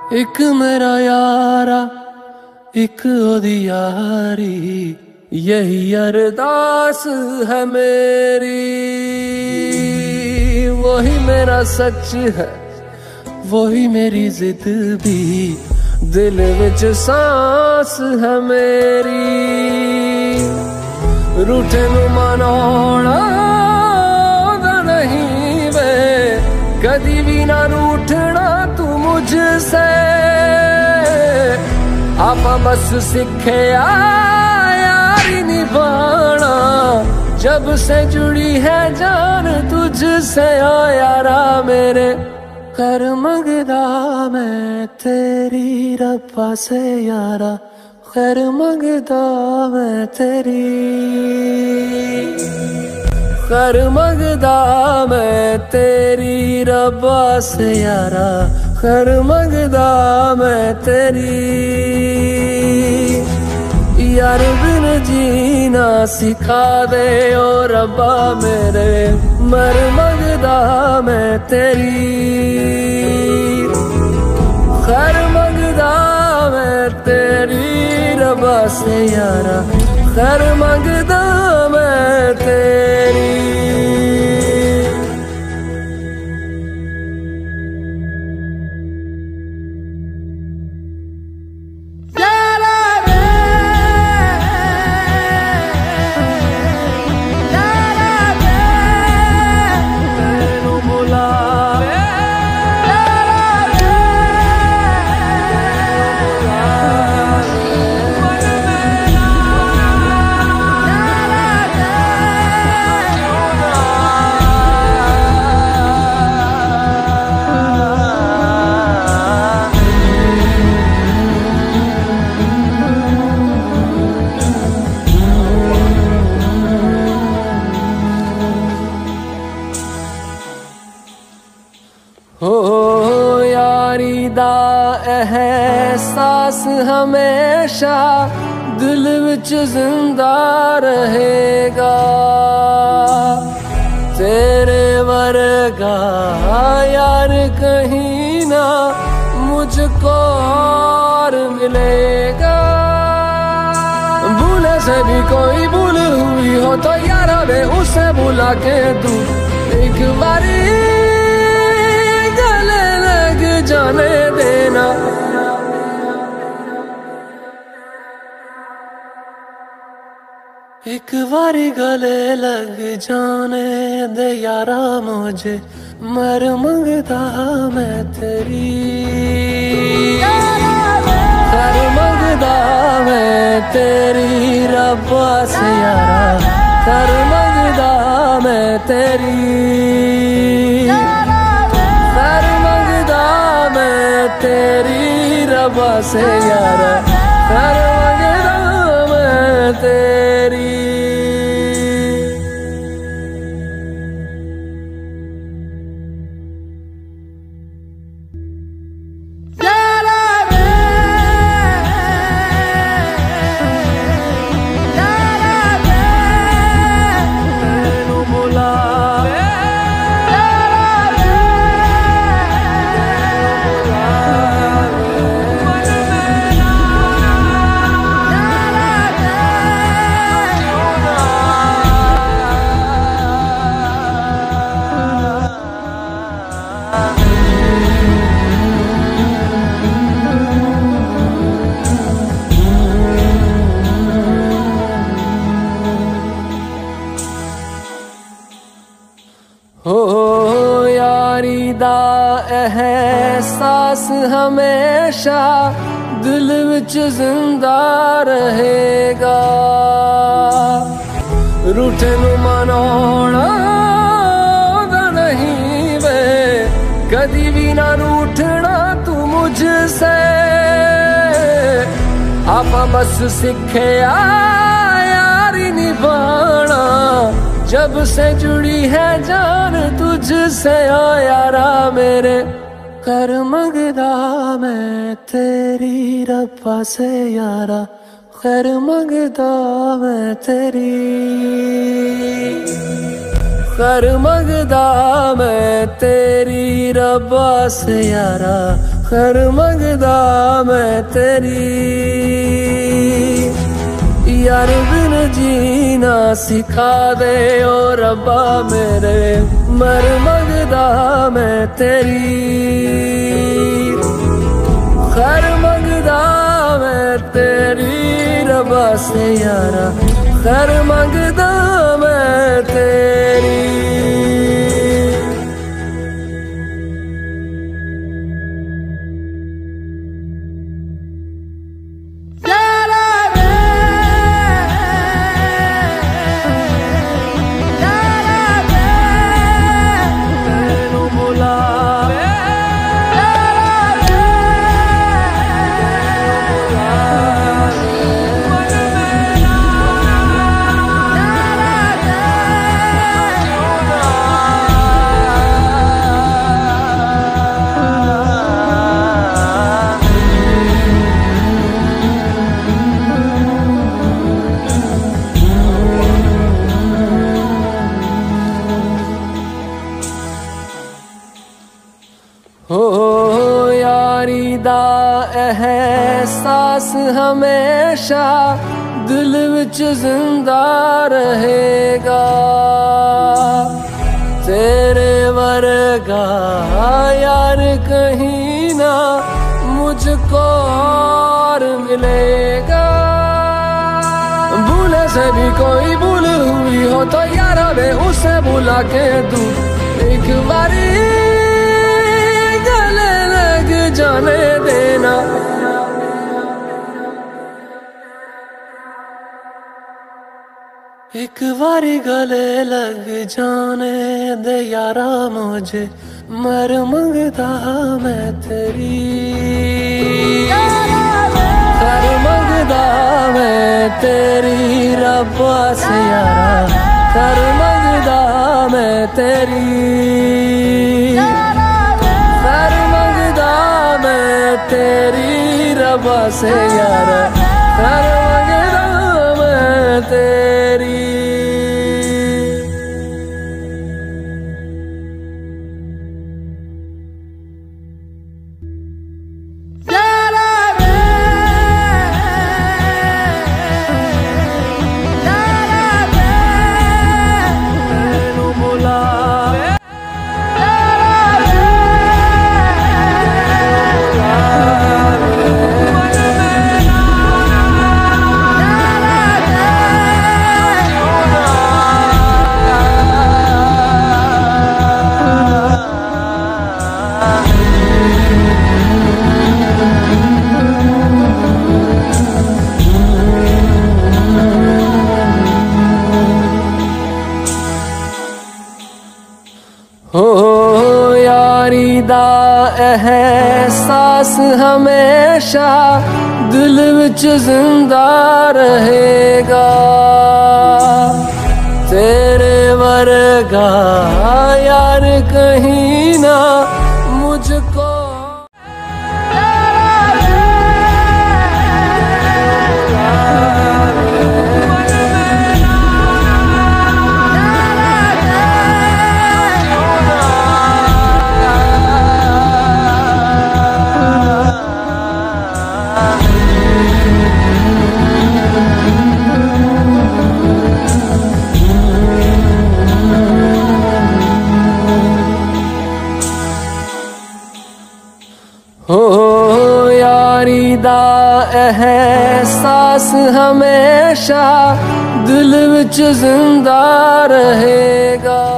एक मेरा यारा एक ओदी यारी, यही अरदास है मेरी। वही मेरा सच है, वही मेरी जिद भी, दिल विच सांस है मेरी। रूठे नू मनाउणा नहीं वे, कदी भी ना रूठना तू मुझसे। आपा बस सीखे यारी निभाना, जब से जुड़ी है जान तुझसे। ओ यारा मेरे कर मंगदा मैं तेरी रब्बा से यारा, खैर मंगदा मैं तेरी। कर मंगदा मैं तेरी रब्बा से यारा, खैर मंगदा मैं तेरी। यार बिन जीना सिखा दे ओ रब्बा मेरे, मर मंगदा मैं तेरी। खैर मंगदा मैं तेरी रब्बा से यारा, खैर मंगदा मैं तेरी। हो यारी दा एहसास हमेशा दिल विच जिंदा रहेगा। तेरे वर्गा यार कहीं ना मुझको और मिलेगा। भूले से भी कोई भूल हुई हो तो यारा वे उसे बुला के तू एक बारी जाने देना। एक बारी गले लग जाने दे यारा मुझे, मर मंगदा मैं तेरी। कर मंगदा मैं तेरी रब्बा से यारा, कर मंगदा मैं तेरी। तेरी रब्बा से यारा, कर मंगदा मैं तेरी। हो यारी दा एहसास हमेशा दिल विच जिंदा रहेगा। रूठे नू मनाउणा नहीं वे, कदी भी ना रूठना तू मुझसे। आपा बस सीखे यारी निभाना, जब से जुड़ी है जान तुझसे। ओ यारा मेरे कर मंगदा मैं तेरी रब्बा से यारा, खैर मंगदा मैं तेरी। कर मंगदा मैं तेरी रब्बा से यारा, कर मंगदा मैं तेरी। यार बिन जीना सिखा दे ओ रब्बा मेरे, मर मंगदा मैं तेरी। खैर मंगदा मैं तेरी रब्बा से यारा, खैर मंगदा मैं तेरी। हो यारी दा एहसास हमेशा दिल विच जिंदा रहेगा। तेरे वर्गा यार कहीं ना मुझको और मिलेगा। भूले से भी कोई भूल हुई हो तो यारा वे उसे बुला के दूं एक बारी जाने देना। एक बारी गले लग जाने दे यारा मुझे, मर मंगदा मैं तेरी। कर मंगदा मैं तेरी रब्बा से यारा, कर मंगदा मैं तेरी। तेरी रब्बा से यारा, कर मंगदा मैं तेरी। हो यारी दा एहसास हमेशा दिल विच जिंदा रहेगा। तेरे वर्गा यार कहीं ना मुझको। हो यारी दा एहसास हमेशा दिल विच जिंदा रहेगा।